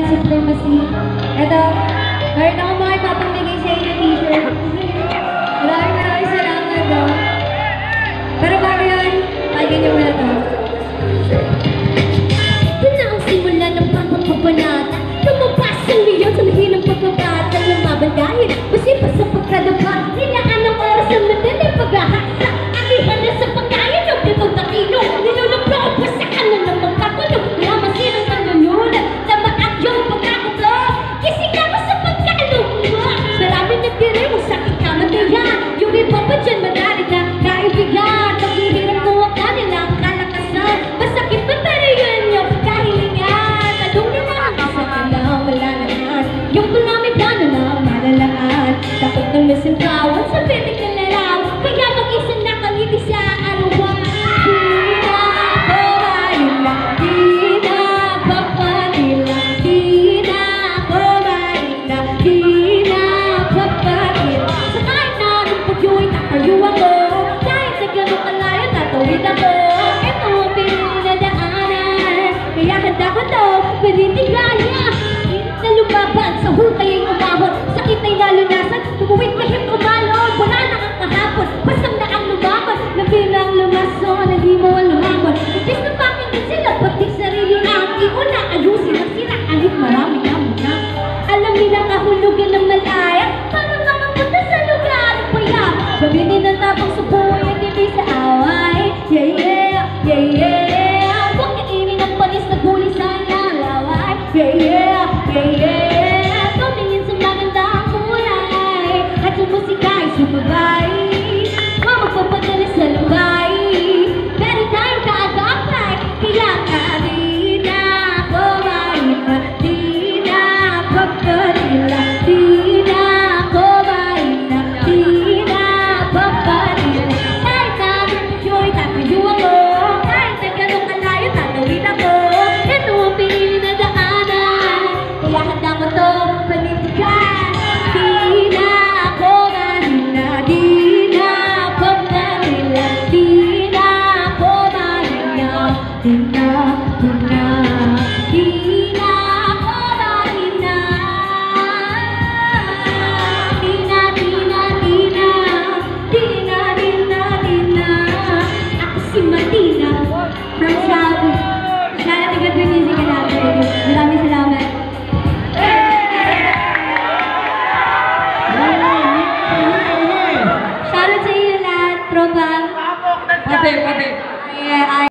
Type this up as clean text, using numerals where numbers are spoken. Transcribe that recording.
supremacy. Ito, meron akong mga ipapamigay sa inyo t-shirt. Maraming salamat do. Pero bago yun, pagyan niyo muna to. Ito na ang simula ng pagpapabanata. Lumabas ang liyaw sa lihin ng pagkakata. Lumaban dahil masipas sa pagkadapa. Nilaan ang oras ng madaling paghahasa. Alihan na sa pagkain ng pitong takino. Niluluploon pa sa kanan ng magkatulog. Lamasin ang kanulunan. Tamaat yung pagkakato. Kising ako sa pagkaluma. Marami nagdirim ang sakit na matayan. Yung iba pa dyan madali na kaibigan. Naghihirap mo ang kanilang kalakasan. Masakit ba pero yun yung kahilingan. Tanong nila ang isa kailangang malalaman. Yung kulami plano na malalaan. Takot ng masintawan sa pitik na laraw. Kaya mag-isa nakaliti sa arawan. Panitigaya, na lumaban sa hukay ang umahon. Sakit ay nalunasan, tumuwid mahit umalon. Wala na ang kahapon, basang na ang lumaban. Nabilang lumason, hindi mo lumaban. Itis na pakinggan sila, pati sarili ang iuna. Ayusin ang sira kahit marami na muna. Alam nila kahulugan ng malaya, parang makapunta sa lugar ng payap. Gawinin ang tapang sa buhay at hindi sa away. Yeah, yeah, yeah, yeah. Huwag kainin ang panis na guli sa nalaway. Yeah, yeah, yeah, yeah. Tumingin sa magandang kulay at yung musika ay sumabay. Magpapadala sa lungay. Pero tayong kaagapay. Kaya ka di na kumain. Di na papadala. Di na kumain. Di na papadala. Kahit namin joy, tatayo ako. Kahit na ganun kalayo, tatawid ako. Ito ang pinili na daanan. Kaya handa ko to panindigan. Di na ako mahina. Di na papadala. Di na ako mahina. Di na, di na. Di na ako mahina. Di na, di na, di na. Di na, di na, di na. Ako si Martina from Saudi. Sana taga-Tunisia.